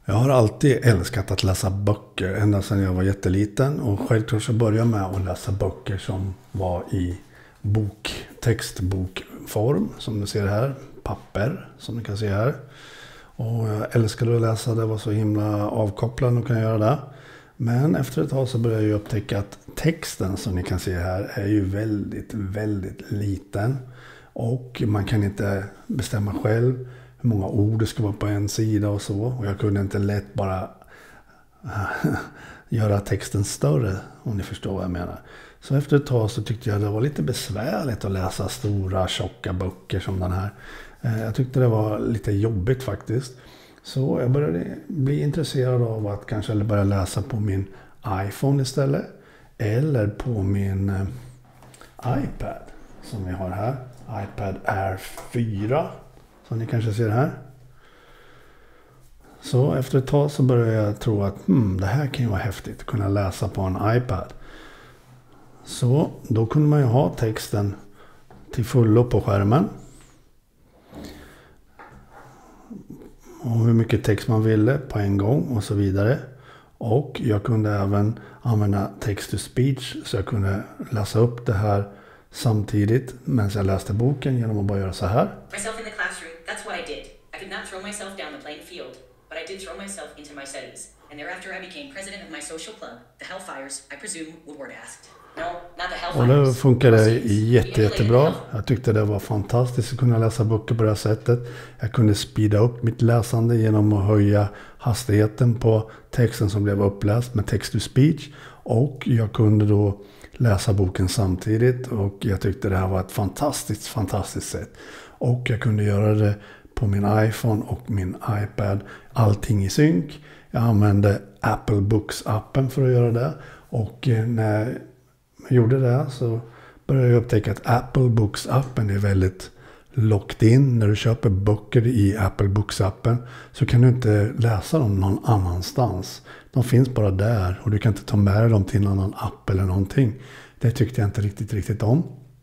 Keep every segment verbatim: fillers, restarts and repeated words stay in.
Jag har alltid älskat att läsa böcker ända sedan jag var jätteliten. Och självklart så började jag med att läsa böcker som var i bok, textbokform. Som du ser här. Papper som du kan se här. Och jag älskade att läsa. Det var så himla avkopplande att kunna göra det. Men efter ett tag så började jag upptäcka att texten som ni kan se här är ju väldigt, väldigt liten. Och man kan inte bestämma själv hur många ord det ska vara på en sida och så. Och jag kunde inte lätt bara göra texten större, om ni förstår vad jag menar. Så efter ett tag så tyckte jag det var lite besvärligt att läsa stora, tjocka böcker som den här. Jag tyckte det var lite jobbigt faktiskt. Så jag började bli intresserad av att kanske börja läsa på min iPhone istället. Eller på min eh, iPad som vi har här. iPad Air fyra. Som ni kanske ser här. Så efter ett tag så började jag tro att hmm, det här kan ju vara häftigt att kunna läsa på en iPad. Så då kunde man ju ha texten till fullo på skärmen. Och hur mycket text man ville på en gång och så vidare. Och jag kunde även använda text to speech så jag kunde läsa upp det här samtidigt medan jag läste boken genom att bara göra så här. Myself in the classroom, that's what I did. I could not throw myself down the playing field, but I did throw myself into my studies. And thereafter I became president of my social club, the Hellfires, I presume Woodward asked. No, not the Hellfires. Och det funkade jätte, jättebra. Jag tyckte det var fantastiskt att kunna läsa böcker på det här sättet. Jag kunde speeda upp mitt läsande genom att höja hastigheten på texten som blev uppläst med text to speech. Och jag kunde då läsa boken samtidigt och jag tyckte det här var ett fantastiskt, fantastiskt sätt. Och jag kunde göra det på min iPhone och min iPad. Allting i synk. Jag använde Apple Books-appen för att göra det. Och när jag gjorde det så började jag upptäcka att Apple Books-appen är väldigt locked in. När du köper böcker i Apple Books-appen så kan du inte läsa dem någon annanstans. De finns bara där och du kan inte ta med dem till en annan app eller någonting. Det tyckte jag inte riktigt, riktigt om.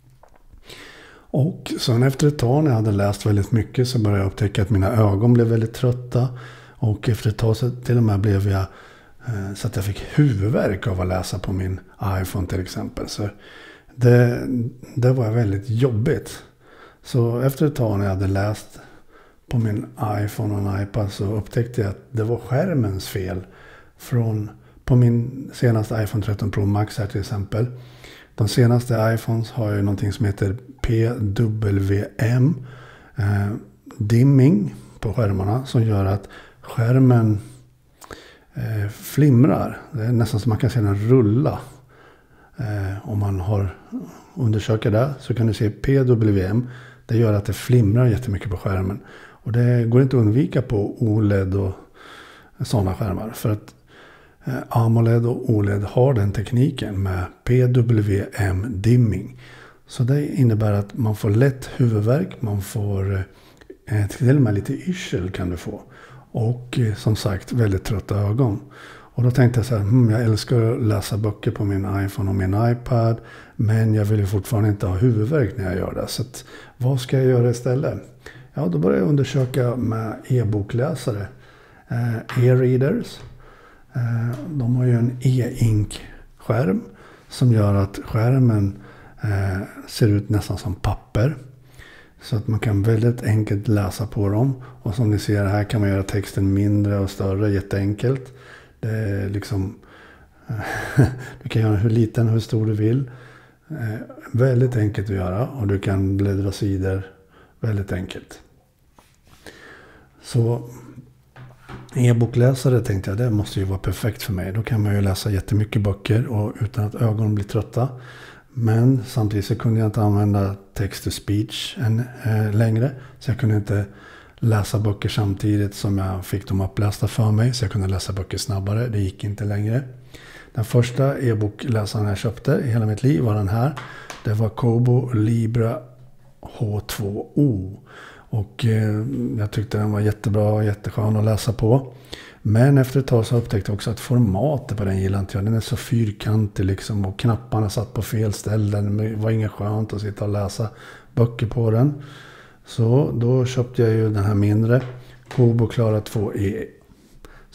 Och sen efter ett tag när jag hade läst väldigt mycket så började jag upptäcka att mina ögon blev väldigt trötta. Och efter ett tag så till och med blev jag eh, så att jag fick huvudvärk av att läsa på min iPhone till exempel. Så det, det var väldigt jobbigt. Så efter ett tag när jag hade läst på min iPhone och en iPad så upptäckte jag att det var skärmens fel. Från, på min senaste iPhone tretton Pro Max här till exempel. De senaste iPhones har ju någonting som heter P W M eh, dimming på skärmarna som gör att skärmen eh, flimrar. Det är nästan som man kan se den rulla. Eh, om man har undersökt det så kan du se P W M. Det gör att det flimrar jättemycket på skärmen. Och det går inte att undvika på O L E D och sådana skärmar. För att eh, AMOLED och O L E D har den tekniken med P W M dimming. Så det innebär att man får lätt huvudvärk. Man får eh, till och med lite yrsel kan du få. Och eh, som sagt väldigt trötta ögon. Och då tänkte jag så här, hmm, jag älskar att läsa böcker på min iPhone och min iPad. Men jag vill ju fortfarande inte ha huvudvärk när jag gör det. Så att, vad ska jag göra istället? Ja, då började jag undersöka med e-bokläsare. Eh, e-readers. Eh, de har ju en e-ink-skärm. Som gör att skärmen eh, ser ut nästan som papper. Så att man kan väldigt enkelt läsa på dem. Och som ni ser här kan man göra texten mindre och större jätteenkelt. Det är liksom, du kan göra hur liten och hur stor du vill. Eh, väldigt enkelt att göra och du kan bläddra sidor väldigt enkelt. Så e-bokläsare tänkte jag, det måste ju vara perfekt för mig. Då kan man ju läsa jättemycket böcker och utan att ögonen blir trötta. Men samtidigt så kunde jag inte använda text to speech än, eh, längre. Så jag kunde inte läsa böcker samtidigt som jag fick dem upplästa för mig. Så jag kunde läsa böcker snabbare. Det gick inte längre. Den första e-bokläsaren jag köpte i hela mitt liv var den här. Det var Kobo Libra H två O. Och eh, jag tyckte den var jättebra och jätteskön att läsa på. Men efter ett tag så upptäckte jag också att formatet på den gillar inte jag. Den är så fyrkantig liksom och knapparna satt på fel ställen. Det var inget skönt att sitta och läsa böcker på den. Så då köpte jag ju den här mindre Kobo Klara två E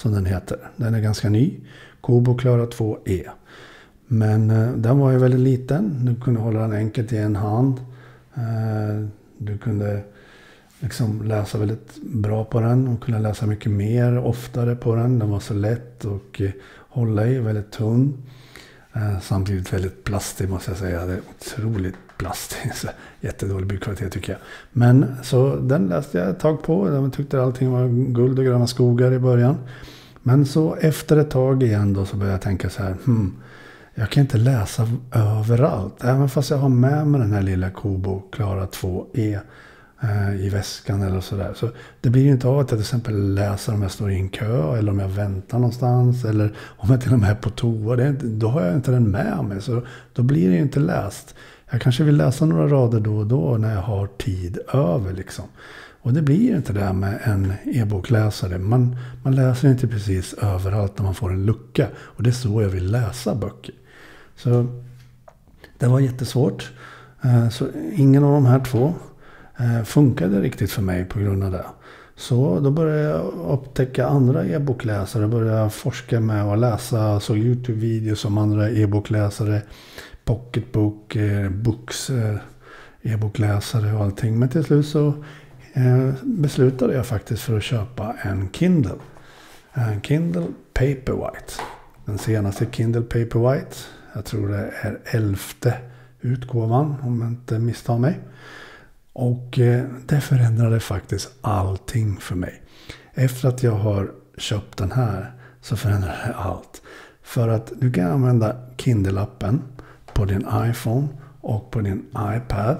som den heter. Den är ganska ny. Kobo Klara två E. Men eh, den var ju väldigt liten. Du kunde hålla den enkelt i en hand. Eh, du kunde liksom läsa väldigt bra på den. Och kunde läsa mycket mer, oftare på den. Den var så lätt och eh, hålla i, väldigt tunn. Eh, samtidigt väldigt plastig måste jag säga. Det är otroligt plastig. Så jättedålig byggkvalitet tycker jag. Men så den läste jag ett tag på. Jag tyckte allting var guld och gröna skogar i början. Men så efter ett tag igen då så började jag tänka så här. Hmm, jag kan inte läsa överallt. Även fast jag har med mig den här lilla Kobo Klara två E eh, i väskan eller sådär. Så det blir ju inte av att jag till exempel läser om jag står i en kö. Eller om jag väntar någonstans. Eller om jag till och med är på toa. Det är inte, då har jag inte den med mig. Så då blir det ju inte läst. Jag kanske vill läsa några rader då och då när jag har tid över liksom. Och det blir inte det med en e-bokläsare. Man, man läser inte precis överallt när man får en lucka. Och det är så jag vill läsa böcker. Så det var jättesvårt. Så ingen av de här två funkade riktigt för mig på grund av det. Så då började jag upptäcka andra e-bokläsare. Började forska med att läsa. Så YouTube-videos om andra e-bokläsare. Pocketbook, books, e-bokläsare och allting. Men till slut så beslutade jag faktiskt för att köpa en Kindle. En Kindle Paperwhite. Den senaste Kindle Paperwhite. Jag tror det är elfte utgåvan om jag inte misstar mig. Och det förändrade faktiskt allting för mig. Efter att jag har köpt den här så förändrade det allt. För att du kan använda Kindle-appen på din iPhone och på din iPad.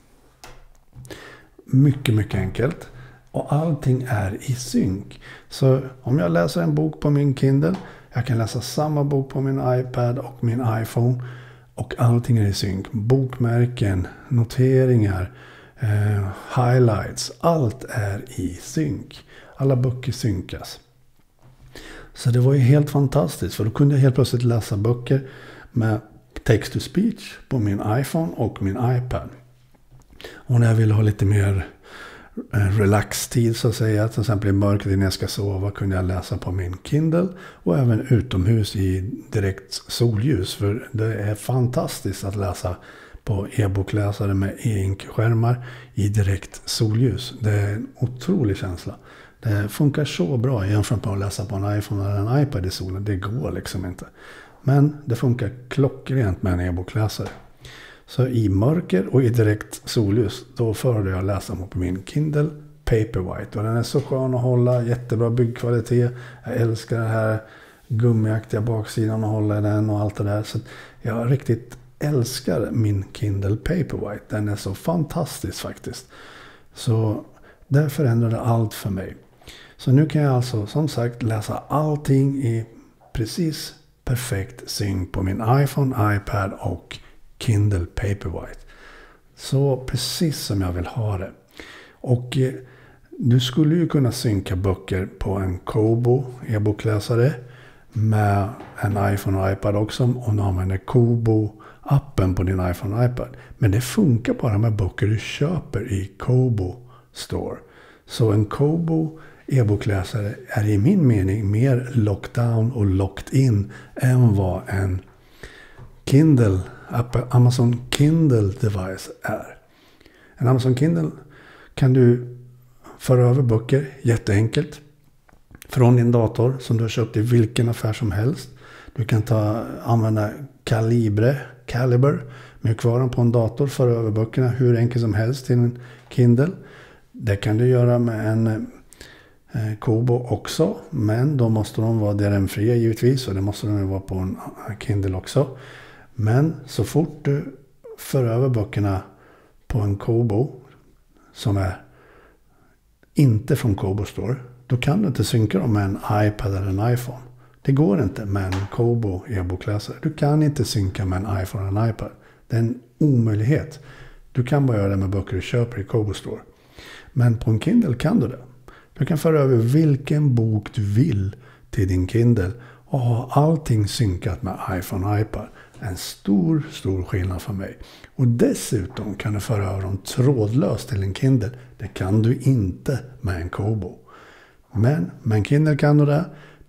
Mycket, mycket enkelt. Och allting är i synk. Så om jag läser en bok på min Kindle. Jag kan läsa samma bok på min iPad och min iPhone. Och allting är i synk. Bokmärken, noteringar, eh, highlights. Allt är i synk. Alla böcker synkas. Så det var ju helt fantastiskt. För då kunde jag helt plötsligt läsa böcker med text to speech på min iPhone och min iPad. Och när jag vill ha lite mer relax-tid så att säga, till exempel i mörkret när jag ska sova, kunde jag läsa på min Kindle och även utomhus i direkt solljus. För det är fantastiskt att läsa på e-bokläsare med e-ink-skärmar i direkt solljus. Det är en otrolig känsla. Det funkar så bra jämfört med att läsa på en iPhone eller en iPad i solen. Det går liksom inte. Men det funkar klockrent med en e-bokläsare. Så i mörker och i direkt solljus, då föredrar jag att läsa på min Kindle Paperwhite. Och den är så skön att hålla, jättebra byggkvalitet. Jag älskar den här gummiaktiga baksidan och hålla i den och allt det där. Så jag riktigt älskar min Kindle Paperwhite. Den är så fantastisk faktiskt. Så det förändrade allt för mig. Så nu kan jag alltså som sagt läsa allting i precis perfekt synk på min iPhone, iPad och Kindle Paperwhite. Så precis som jag vill ha det. Och eh, du skulle ju kunna synka böcker på en Kobo e-bokläsare med en iPhone och iPad också om du använder Kobo-appen på din iPhone och iPad. Men det funkar bara med böcker du köper i Kobo Store. Så en Kobo e-bokläsare är i min mening mer lockdown och locked in än vad en Kindle, Amazon Kindle device är. En Amazon Kindle kan du föra över böcker jätteenkelt från din dator som du har köpt i vilken affär som helst. Du kan ta, använda Calibre, Caliber, mjukvaran på en dator, föra över böckerna hur enkelt som helst till en Kindle. Det kan du göra med en eh, Kobo också, men då måste de vara D R M-fria givetvis och det måste de vara på en Kindle också. Men så fort du för över böckerna på en Kobo som är inte från Kobo Store, då kan du inte synka dem med en iPad eller en iPhone. Det går inte med en Kobo e-bokläsare. Du kan inte synka med en iPhone eller en iPad. Det är en omöjlighet. Du kan bara göra det med böcker du köper i Kobo Store. Men på en Kindle kan du det. Du kan föra över vilken bok du vill till din Kindle och ha allting synkat med iPhone och iPad. En stor, stor skillnad för mig. Och dessutom kan du föra över dem trådlöst till en Kindle. Det kan du inte med en Kobo. Men med en Kindle kan du det.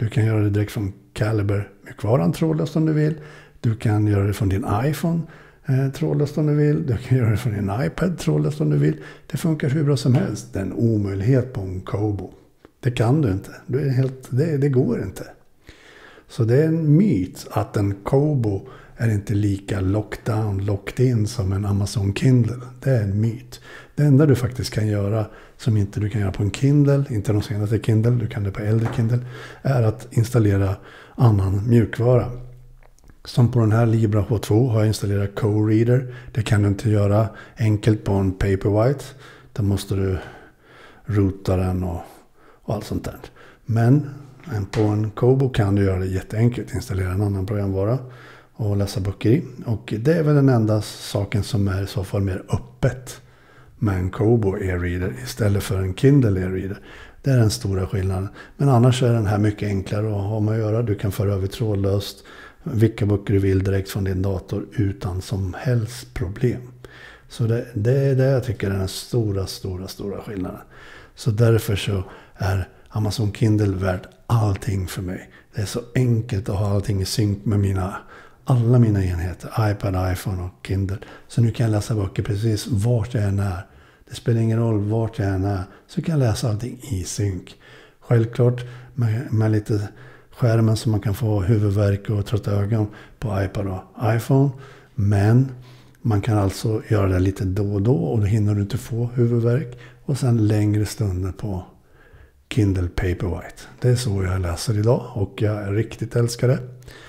Du kan göra det direkt från Caliber mjukvaran trådlöst om du vill. Du kan göra det från din iPhone eh, trådlöst om du vill. Du kan göra det från din iPad trådlöst om du vill. Det funkar hur bra som helst. Det är en omöjlighet på en Kobo. Det kan du inte. Du är helt, det, det går inte. Så det är en myt att en Kobo är inte lika lockdown, locked in som en Amazon Kindle. Det är en myt. Det enda du faktiskt kan göra som inte du kan göra på en Kindle, inte de senaste Kindle, du kan det på äldre Kindle, är att installera annan mjukvara. Som på den här Libra H två har jag installerat Co-Reader. Det kan du inte göra enkelt på en Paperwhite. Då måste du rota den och, och allt sånt där. Men på en Kobo kan du göra det jätteenkelt. Installera en annan programvara och läsa böcker i. Och det är väl den enda saken som är i så fall mer öppet med en Kobo e-reader istället för en Kindle e-reader. Det är den stora skillnaden. Men annars är den här mycket enklare att ha med att göra. Du kan föra över trådlöst vilka böcker du vill direkt från din dator utan som helst problem. Så det, det är det jag tycker är den stora, stora, stora skillnaden. Så därför så är Amazon Kindle värt allting för mig. Det är så enkelt att ha allting i synk med mina, alla mina enheter. iPad, iPhone och Kindle. Så nu kan jag läsa böcker precis vart jag än är. Det spelar ingen roll vart jag än är. Så kan jag läsa allting i synk. Självklart med, med lite skärmen så man kan få huvudvärk och trötta ögon på iPad och iPhone. Men man kan alltså göra det lite då och då och då hinner du inte få huvudvärk. Och sen längre stunder på Kindle Paperwhite. Det är så jag läser idag och jag riktigt älskar det.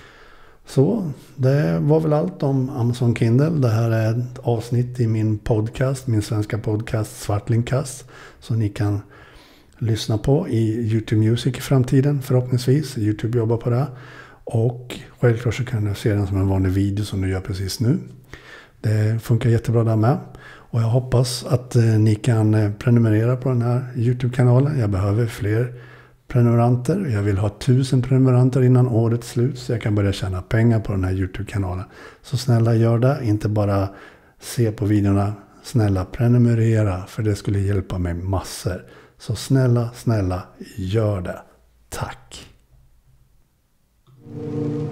Så det var väl allt om Amazon Kindle. Det här är ett avsnitt i min podcast, min svenska podcast Svartlingkast. Så ni kan lyssna på i YouTube Music i framtiden förhoppningsvis. YouTube jobbar på det. Och självklart så kan du se den som en vanlig video som du gör precis nu. Det funkar jättebra där med. Och jag hoppas att eh, ni kan eh, prenumerera på den här YouTube-kanalen. Jag behöver fler prenumeranter. Jag vill ha tusen prenumeranter innan årets slut. Så jag kan börja tjäna pengar på den här YouTube-kanalen. Så snälla gör det. Inte bara se på videorna. Snälla prenumerera. För det skulle hjälpa mig massor. Så snälla, snälla gör det. Tack.